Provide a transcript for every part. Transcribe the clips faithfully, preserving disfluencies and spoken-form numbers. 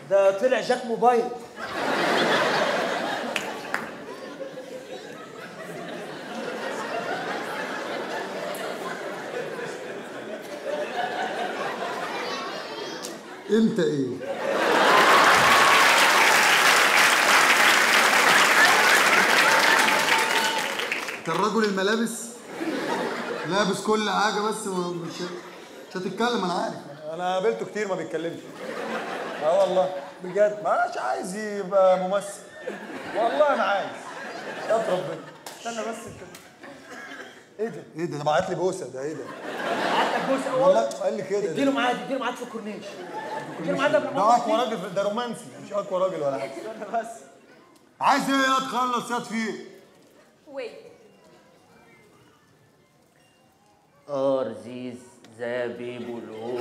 ده طلع جاك موبايل. انت ايه؟ انت الرجل الملابس لابس كل حاجه بس مش مش هتتكلم. انا عارف، انا قابلته كتير ما بيتكلمش. اه والله بجد مش عايز يبقى ممثل. والله انا عايز. يا ربنا استنى بس كده. ايه ده؟ ايه ده؟ ده بعت لي بوسه. ده ايه ده؟ بعت لك بوسه؟ والله قال لي كده. اديله ميعاد، اديله ميعاد في الكورنيش. اديله ميعاد قبل ما ده اقوى راجل، ده رومانسي مش اقوى راجل ولا حاجه. استنى بس. عايز ايه يا تخلص يا فيه؟ ويت. Are these the people who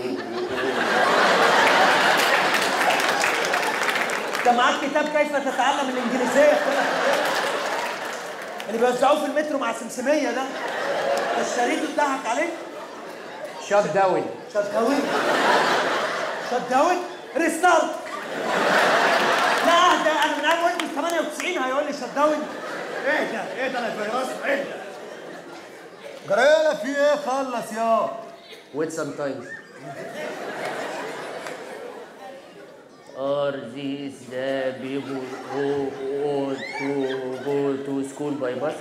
انت معاك كتاب كيف تتعلم الانجليزيه اللي بيوزعوه في المترو مع سمسميه ده؟ اشتريته اتضحك عليك؟ shut down شات داون. شات داون؟ ريستارت. لا اهدى، انا من اول ويندوز ثمانية وتسعين هيقول لي شات داون. ايه ده؟ ايه ده؟ انا فيروس؟ ايه ده؟ جريالة في ايه؟ خلص يا wait sometimes. Are these the people who want to go to school by bus?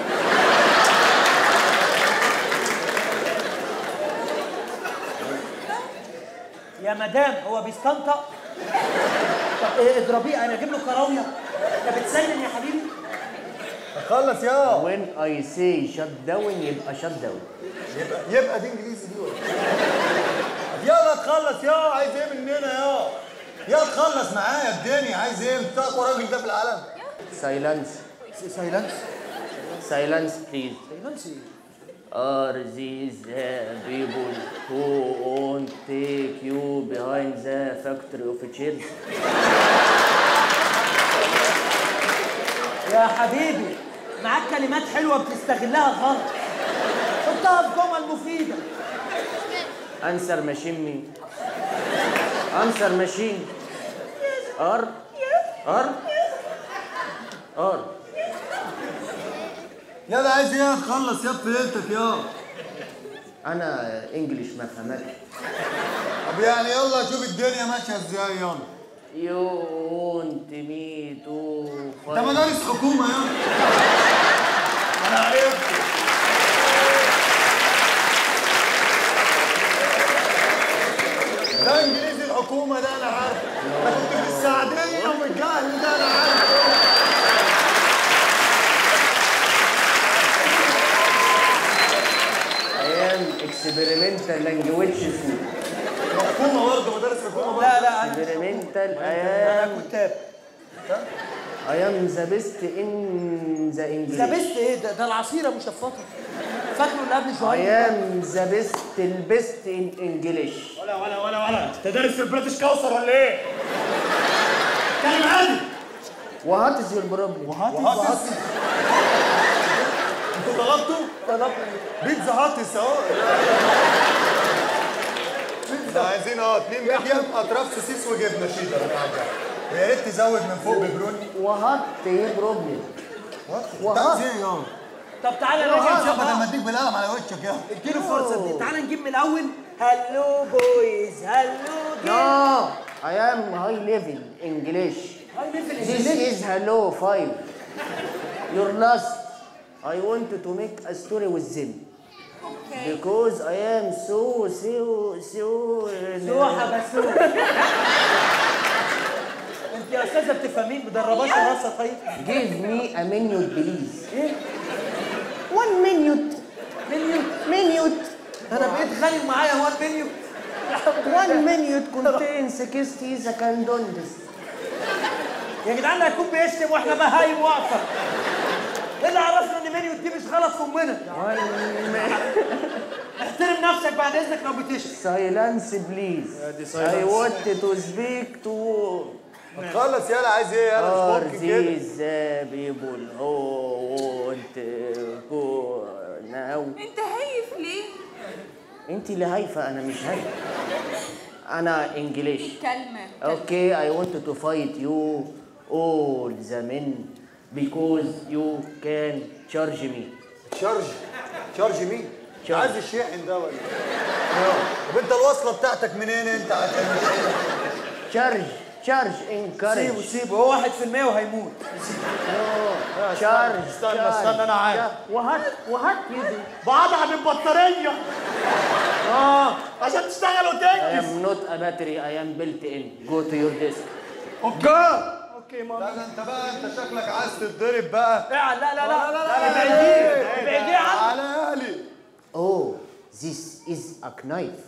يا مدام هو بيستنطق. طب ايه اضربيه، انا اجيب له كراويه؟ انت بتسلم يا حبيبي؟ خلص يا When I say shut down يبقى shut down. يبقى يبقى دي انجليزي دي ولا يلا تخلص يا. عايز ايه مننا يا؟ يا تخلص معايا الدنيا. عايز ايه؟ انت اقوى راجل ده في العالم. Silence. سايلنس. Silence please. سايلنس ايه؟ Are these the people who won't take you behind the factory of chairs? يا حبيبي معاك كلمات حلوه بتستغلها غلط. حطها في جمل مفيده. Answer machine me. Answer machine. R. R. R. يلا عايز ايه؟ تخلص يا بليلتك يا. أنا إنجليش ما فهمك. طب يعني يلا شوف الدنيا ماشيه ازاي يلا. You want me to انت مدارس حكومه يا. انا عرفت. ده انجليزي الحكومه ده انا عارف. انا كنت في السعديه ومن الجهل ده انا عارف. I am experimental language school. حكومه برضه مدارس حكومه برضه. لا لا انا Experimental I انا am كتاب. I am the best in the English. ده بست ايه ده؟ ده العصيره مشفطه. فاكره اللي قبل I شويه؟ am the best البست in English. ولا ولا ولا ولا انت دارس في البريتش كوثر ولا ايه؟ كلم عادي. What is your problem? وهاتس. انتوا طلبتوا؟ طلبنا بيتزا هاتس اهو. احنا عايزين اه اتنين ميديم اطراف سوسيس وجبنه شيدر. ويا ريت تزود من فوق ببروني. What is problem? انت عايز ايه يا؟ طب تعالى يا نرجع شباب بدل ما اديك بالقلم على وشك يا. اديله فرصه دي. تعالى نجيب من الاول. هلو بويز، هلو No, I am high level English. This is hello five. Your last. I want to make a story with them. Okay. Because I am so so so. سوحه بسوح. انت يا استاذه بتفهمين مدرباش راسها طيب؟ Give me a minute please. ايه؟ One minute. منيو؟ Minute. انا بقيت غني ومعايا هو المنيو. One minute contains sixty seconds. يا جدعان ده هيكون بيشتم واحنا بهايم واقفه. ايه اللي عرفنا ان منيو دي مش غلط في امنا؟ احترم نفسك بعد اذنك لو بتشتم. Silence please. I want to speak to. خلص يلا. عايز ايه يلا؟ Are مش ممكن كده. these the people who want to go now? انت هايف ليه؟ انت اللي هايفه انا مش هايفه. أنا English. كلمة. Okay, I want to fight you all the men because you can charge me. تشارج تشارج مين؟ شارج. عايز الشاحن ده ولا ايه؟ طب انت الوصله بتاعتك منين انت عشان Charge, charge, encourage. سيبه سيبه هو واحد في المية وهيموت. No, charge, استنى charge. استنى انا عارف. وهات وهات you do. بقطع بالبطارية. اه عشان تشتغل I وتنجز. am not a battery, I am built in. Go to your desk. اوكي. اوكي ماما. لا ده انت بقى انت شكلك عايز تتضرب بقى. لا لا لا لا لا لا ابعديه ابعديه عنه. على لي. Oh, this is a knife.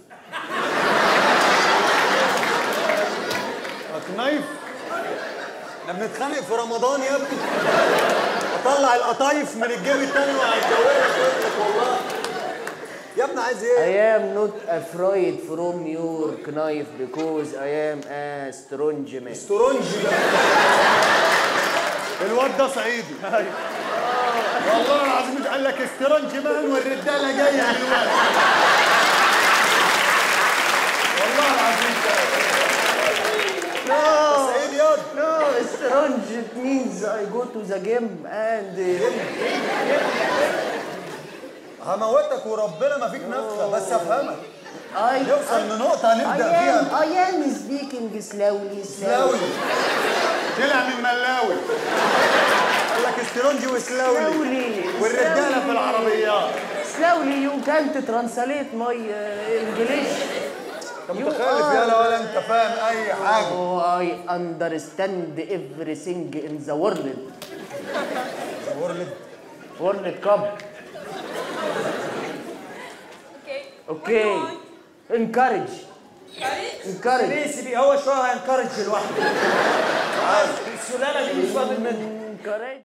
نايف. احنا بنتخانق في رمضان يا ابني. اطلع القطايف من الجيب التاني وهتجوزك والله. يا ابني عايز ايه؟ I am not afraid from your knife because I am a strong man. استرونجي ده. الواد ده صعيدي. والله العظيم قال لك استرونجي مان والرجاله جايه دلوقتي. والله العظيم No, صعيدي ياض. no, strong it means I go to the game and هموتك وربنا ما فيك نفخه بس افهمك. I نوصل لنقطه I هنبدا am فيها. I am speaking slowly slowly. سلاوي طلع من ملاوي. قال لك استرونجي وسلاوي Slowly. والرجاله في العربيات. Slowly you can't translate my uh, English. انت متخلف يالا ولا انت فاهم اي حاجه. Oh, I understand everything in the world. ورلد World Cup. Okay. Okay. Encourage. Courage. Encourage. سيبيه سيبيه هو شويه هينكرج لوحده. السلاله دي مش فاضل منه. Encourage.